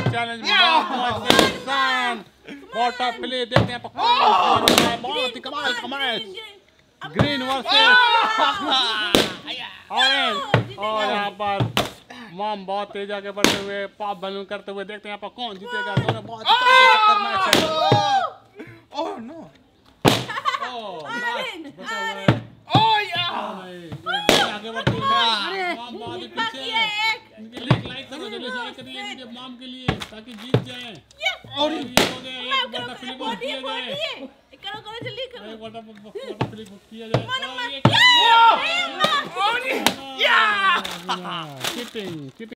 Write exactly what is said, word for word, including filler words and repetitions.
Challenge इंसान water play देखते हैं बहुत ही कमाल का मैच ग्रीन वर्सेस ऑरेंज और यहाँ पर मॉम बहुत तेज आगे बढ़ते हुए पॉप बलून करते हुए देखते हैं यहाँ पर कौन जीतेगा। दोनों बहुत ही टक्कर मैच है। ओह नो ओह बचा हुआ है। ओह या आगे बढ़ते हुए मॉम बहुत ही पीछे है। इनके लिए लाइक करो जल्दी से लाइक करिए वीडियो मॉम के लिए ताकि जीत जाएं। और ये हो गया एक बड़ा फ्लिप बुक किया जाए। करो करो जल्दी करो एक बड़ा बड़ा फ्लिप बुक किया जाए और ये और या चिटिंग चिटिंग